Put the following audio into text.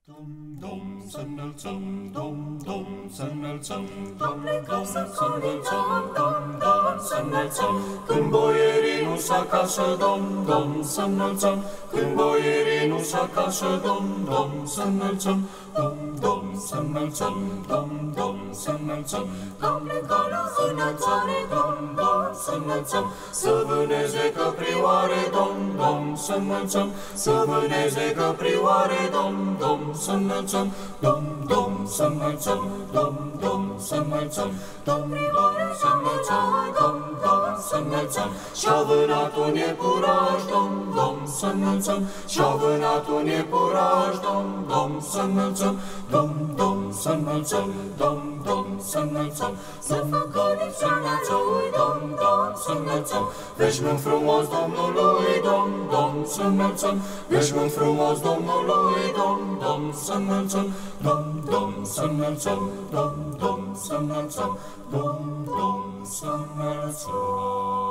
Dom, să înălțăm, dom, să înălțăm, dom, să înălțăm, dom, să înălțăm. Când boierii nu-s acasă, dom, să înălțăm. Când boierii nu-s acasă, dom, să înălțăm. Dom, să înălțăm, dom, să înălțăm. Domne, cală înălțare, dom, să înălțăm. Să vâneze căprioare, dom, să înălțăm. Să vâneze căprioare, dom, să înălțăm. Dom, să înălțăm, dom, să înălțăm. Domne, să înălțăm, dom, să înălțăm. Și-a vânat un iepuraș, dom, să înălțăm. Și-a vânat un iepuraș, dom, să înălțăm. Dom, să înălțăm, dom, să înălțăm. Să facă lipseala lui, dom, să înălțăm. Veșmânt frumos Domnului, dom, să înălțăm. Veșmânt frumos Domnului, dom, să înălțăm. Dom, să înălțăm, dom, să înălțăm. Dom, să înălțăm.